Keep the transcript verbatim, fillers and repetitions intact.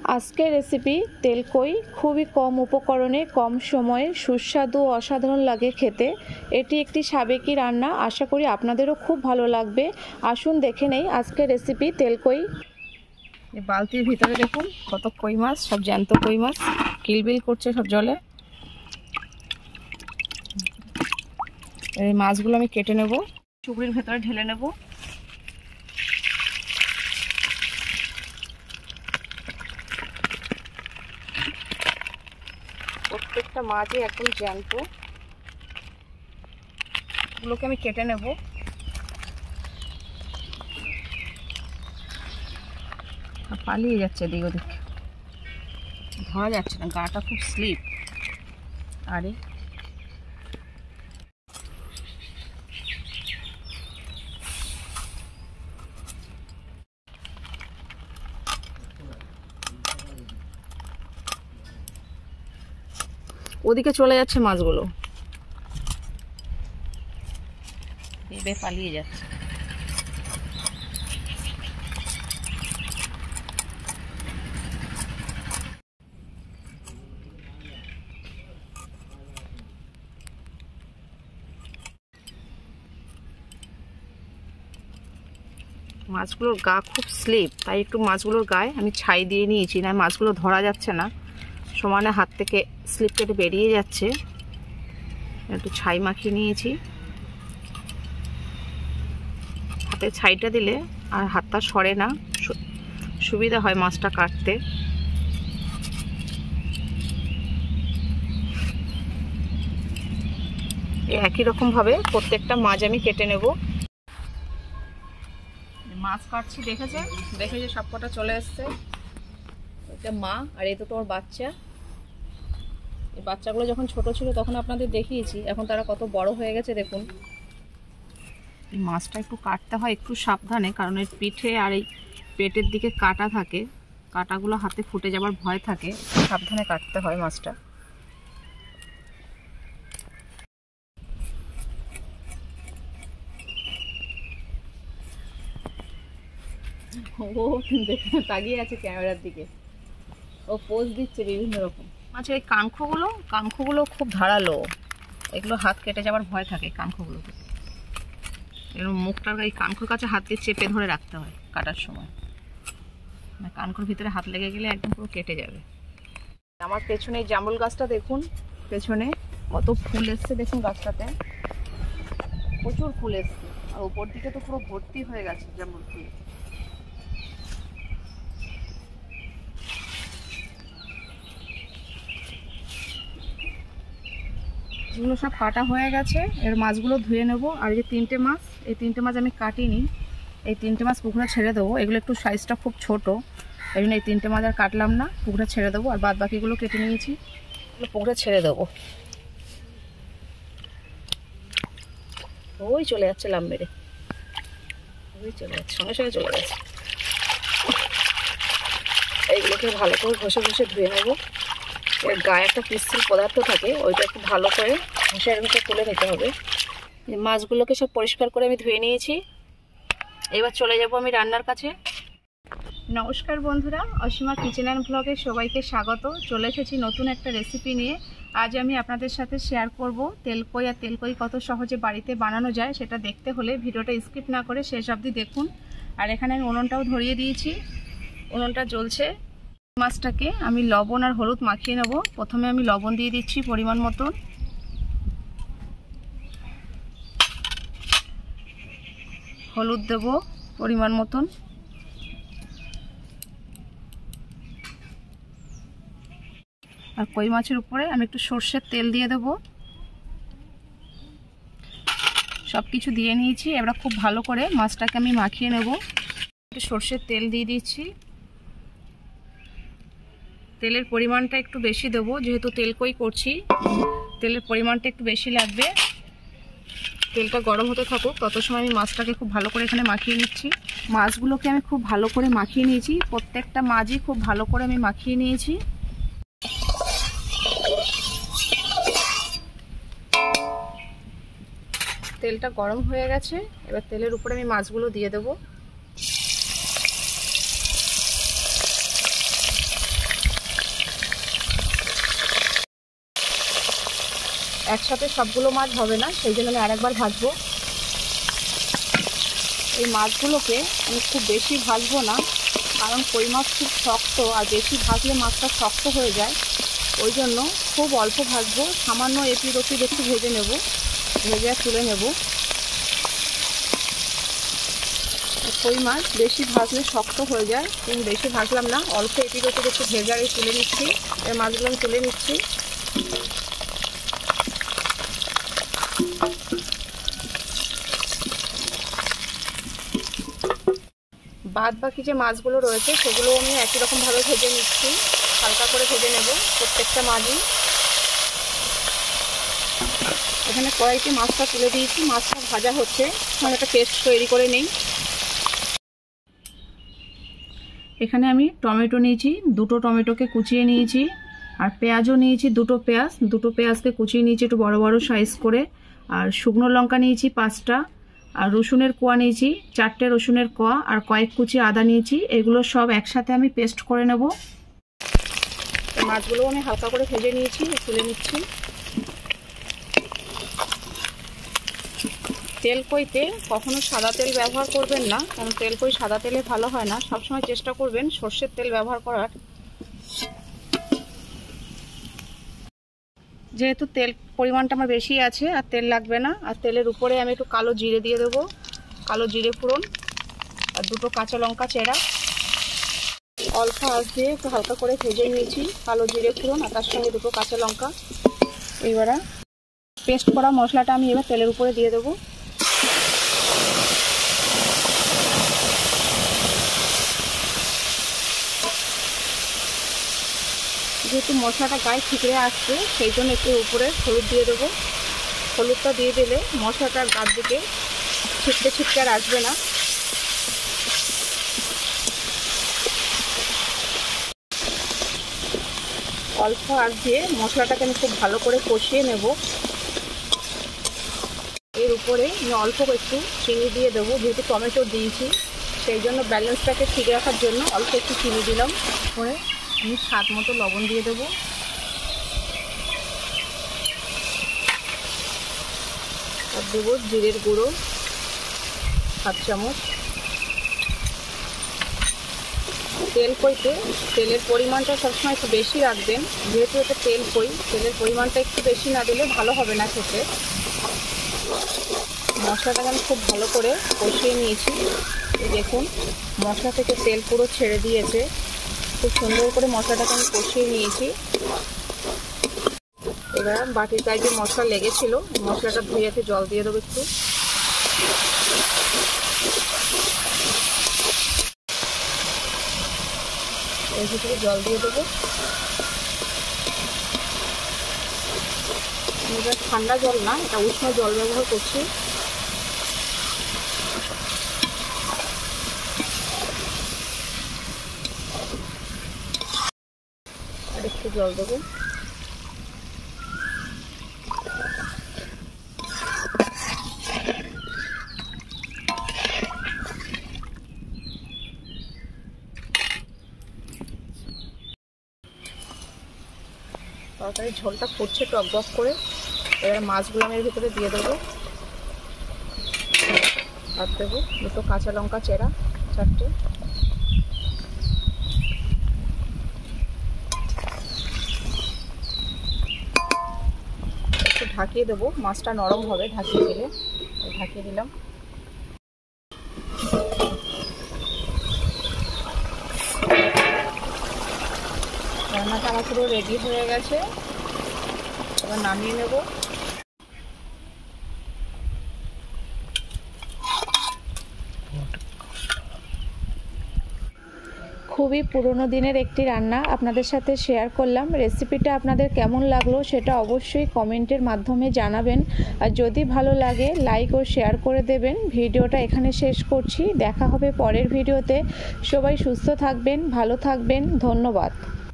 আজকের রেসিপি তেলকই খুবই কম উপকরণে কম সময়ে সুস্বাদু অসাধারণ লাগে খেতে। এটি একটি সাবেকি রান্না, আশা করি আপনাদেরও খুব ভালো লাগবে। আসুন দেখে নেই আজকের রেসিপি তেলকই। বালতির ভিতরে দেখুন কত কই মাছ, সব জ্যান্ত কই মাছ কিলবিল করছে সব জলে। এই মাছগুলো আমি কেটে নেব, চুবড়ির ভেতরে ঢেলে নেব। প্রত্যেকটা মাছই একদম জ্যান্ত, এগুলোকে আমি কেটে নেব। পালিয়ে যাচ্ছে এদিক ওদিক, ধরা যাচ্ছে না, গাটা খুব স্লিপ। আরে ওদিকে চলে যাচ্ছে মাছগুলো, এবে পালিয়ে যাচ্ছে। মাছগুলোর গা খুব স্লিপ, তাই একটু মাছগুলোর গায়ে আমি ছাই দিয়ে নিয়েছি, না মাছগুলো ধরা যাচ্ছে না, সমানে হাত থেকে স্লিপ কেটে বেরিয়ে যাচ্ছে। একটু ছাই মাখিয়ে নিয়েছি, হাতে ছাইটা দিলে আর হাতটা সরে না, সুবিধা হয় মাছটা কাটতে। একই রকম ভাবে প্রত্যেকটা মাছ আমি কেটে নেব। মাছ কাটছি, দেখেছে দেখেছে সব কটা চলে এসছে। এটা মা আর এই দুটো ওর বাচ্চা। এই বাচ্চাগুলো যখন ছোট ছিল তখন আপনাদের দেখিয়েছি, এখন তারা কত বড় হয়ে গেছে দেখুন। এই মাছটা একটু কাটতে হয় একটু সাবধানে, কারণ এর পিঠে আর এই পেটের দিকে কাটা থাকে, কাটাগুলো হাতে ফুটে যাবার ভয় থাকে, সাবধানে কাটতে হয় মাছটা। ও দেখে তাকিয়ে আছে ক্যামেরার দিকে, ও পোজ দিচ্ছে বিভিন্ন রকম। আচ্ছা, এই কানখোগুলো কানখোগুলো খুব ধারালো, এগুলো হাত কেটে যাবার ভয় থাকে কানখোগুলোতে। এরকম মুখটার এই কানখোর কাছে হাত দিয়ে চেপে ধরে রাখতে হয় কাটার সময়, মানে কানখোর ভিতরে হাত লেগে গেলে একদম পুরো কেটে যাবে। আমার পেছনে এই জামরুল গাছটা দেখুন, পেছনে কত ফুল এসছে দেখুন, গাছটাতে প্রচুর ফুল এসছে, আর উপর দিকে তো পুরো ভর্তি হয়ে গেছে জামরুল ফুল। এগুলো সব কাটা হয়ে গেছে, এর মাছগুলো ধুয়ে নেব। আর এই যে তিনটে মাছ, এই তিনটে মাছ আমি কাটিনি, এই তিনটে মাছ পুকুরে ছেড়ে দেবো। এগুলো একটু সাইজটা খুব ছোট, এই জন্য এই তিনটে মাছ আর কাটলাম না, পুকুরে ছেড়ে দেবো। আর বাদ বাকিগুলো কেটে নিয়েছি, এগুলো পুকুরে ছেড়ে দেবো। ওই চলে যাচ্ছে লাম মেরে, ওই চলে যাচ্ছে, সঙ্গে সঙ্গে চলে গেছে। এইগুলোকে ভালো করে ঘষে ঘষে ধুয়ে নেবো। এর গায়ে একটা পিচ্ছিল পদার্থ থাকে, ওইটা একটু ভালো করে ঘষের ভিতরে তুলে নিতে হবে। মাছগুলোকে সব পরিষ্কার করে আমি ধুয়ে নিয়েছি, এবার চলে যাব আমি রান্নার কাছে। নমস্কার বন্ধুরা, অসীমা কিচেন অ্যান্ড ব্লগে সবাইকে স্বাগত। চলে এসেছি নতুন একটা রেসিপি নিয়ে। আজ আমি আপনাদের সাথে শেয়ার করব তেলকই। আর তেলকই কত সহজে বাড়িতে বানানো যায় সেটা দেখতে হলে ভিডিওটা স্কিপ না করে শেষ অবধি দেখুন। আর এখানে আমি উনুনটাও ধরিয়ে দিয়েছি, উনুনটা জ্বলছে। মাছটাকে আমি লবণ আর হলুদ মাখিয়ে নেব। প্রথমে আমি লবণ দিয়ে দিচ্ছি পরিমাণ মতন, হলুদ দেব পরিমাণ মতন, আর কই মাছের উপরে আমি একটু সর্ষের তেল দিয়ে দেব। সব কিছু দিয়ে নিয়েছি, এবার খুব ভালো করে মাছটাকে আমি মাখিয়ে নেব। একটু সর্ষের তেল দিয়ে দিচ্ছি, তেলের পরিমাণটা একটু বেশি দেবো, যেহেতু তেলকই করছি তেলের পরিমাণটা একটু বেশি লাগবে। তেলটা গরম হতে থাকুক, তত সময় আমি মাছটাকে খুব ভালো করে এখানে মাখিয়ে নিচ্ছি। মাছগুলোকে আমি খুব ভালো করে মাখিয়ে নিয়েছি, প্রত্যেকটা মাছই খুব ভালো করে আমি মাখিয়ে নিয়েছি। তেলটা গরম হয়ে গেছে, এবার তেলের উপরে আমি মাছগুলো দিয়ে দেবো। একসাথে সবগুলো মাছ হবে না, সেই জন্য আমি আরেকবার ভাজবো। এই মাছগুলোকে আমি খুব বেশি ভাজবো না, কারণ কই মাছ খুব শক্ত, আর বেশি ভাজলে মাছটা শক্ত হয়ে যায়। ওই জন্য খুব অল্প ভাজবো, সামান্য এপিড ওপিড একটু ভেজে নেব, ভেজে তুলে নেব। কই মাছ বেশি ভাজলে শক্ত হয়ে যায়, কিন্তু বেশি ভাজলাম না, অল্প এপিড ওপিড একটু ভেজে আর তুলে নিচ্ছি। এই মাছগুলো আমি তুলে নিচ্ছি। বাদ বাকি যে মাছগুলো রয়েছে সেগুলো আমি একই রকমভাবে ভেজে নিচ্ছি, হালকা করে ভেজে নেব প্রত্যেকটা মাছই। এখানে কড়াইতে মাছটা তুলে দিয়েছি, মাছটা ভাজা হচ্ছে, আমি একটা পেস্ট তৈরি করে নিই। এখানে আমি টমেটো নিয়েছি, দুটো টমেটোকে কুচিয়ে নিয়েছি, আর পেঁয়াজও নিয়েছি দুটো পেঁয়াজ, দুটো পেঁয়াজকে কুচিয়ে নিয়েছি একটু বড় বড় সাইজ করে, আর শুকনো লঙ্কা নিয়েছি পাঁচটা, আর রসুনের কোয়া নিয়েছি চারটে রসুনের কোয়া, আর কয়েক কুচি আদা নিয়েছি। এগুলো সব একসাথে আমি পেস্ট করে নেব। মাছগুলো আমি হালকা করে ভেজে নিয়েছি, তুলে নিচ্ছি। তেল কইতে কখনো সাদা তেল ব্যবহার করবেন না, কারণ তেল কই সাদা তেলে ভালো হয় না, সবসময় চেষ্টা করবেন সর্ষের তেল ব্যবহার করার। যেহেতু তেল পরিমাণটা আমার বেশি আছে আর তেল লাগবে না, আর তেলের উপরে আমি একটু কালো জিরে দিয়ে দেবো, কালো জিরে ফোড়ন, আর দুটো কাঁচা লঙ্কা চেরা। অল্প আঁচ দিয়ে একটু হালকা করে ভেজে নিয়েছি কালো জিরে ফোড়ন, আর তার সঙ্গে দুটো কাঁচা লঙ্কা। এবার পেস্ট করা মশলাটা আমি এবার তেলের উপরে দিয়ে দেবো। যেহেতু মশলাটা গায়ে ঠিকরে আসছে, সেই জন্য একটু উপরে হলুদ দিয়ে দেবো। হলুদটা দিয়ে দিলে মশলাটার গার দিকে ছিটকে ছিটকে আর আসবে না। অল্প আঁচ দিয়ে মশলাটাকে আমি খুব ভালো করে কষিয়ে নেব। এর উপরে আমি অল্প একটু চিনি দিয়ে দেবো, যেহেতু টমেটো দিয়েছি সেই জন্য ব্যালেন্সটাকে ঠিক রাখার জন্য অল্প একটু চিনি দিলাম। পরে আমি স্বাদ মতো লবণ দিয়ে দেবো। আর দেবো জিরের গুঁড়ো হাফ চামচ। তেল কইতে তেলের পরিমাণটা সবসময় একটু বেশি রাখবেন, যেহেতু এটা তেল কই, তেলের পরিমাণটা একটু বেশি না দিলে ভালো হবে না খেতে। মশলাটাকে আমি খুব ভালো করে কষিয়ে নিয়েছি। দেখুন মশলা থেকে তেল পুরো ছেড়ে দিয়েছে, খুব সুন্দর করে মশলাটাকে আমি কষিয়ে নিয়েছি। এবার বাটির গায়ে যে মশলা লেগেছিল মশলাটা ধুয়েতে জল দিয়ে দেবো একটু। এর ভিতরে জল দিয়ে দেবো। এবার ঠান্ডা জল না, এটা উষ্ণ জল ব্যবহার করছি। আর একটু জল দেবো। তরকারির ঝোলটা ফুটছে টক বক করে। এবার মাছগুলো আমি এর ভিতরে দিয়ে দেবো, আর দেবো দুটো কাঁচা লঙ্কা চেরা চারটে। একটু ঢাকিয়ে দেবো, মাছটা নরম হবে ঢাকিয়ে দিলে। ঢাকিয়ে দিলাম। রান্নাটা আমার পুরো রেডি হয়ে গেছে, এবার নামিয়ে নেব। খুবই পুরনো দিনের একটি রান্না আপনাদের সাথে শেয়ার করলাম। রেসিপিটা আপনাদের কেমন লাগলো সেটা অবশ্যই কমেন্টের মাধ্যমে জানাবেন, আর যদি ভালো লাগে লাইক ও শেয়ার করে দেবেন। ভিডিওটা এখানে শেষ করছি, দেখা হবে পরের ভিডিওতে। সবাই সুস্থ থাকবেন, ভালো থাকবেন, ধন্যবাদ।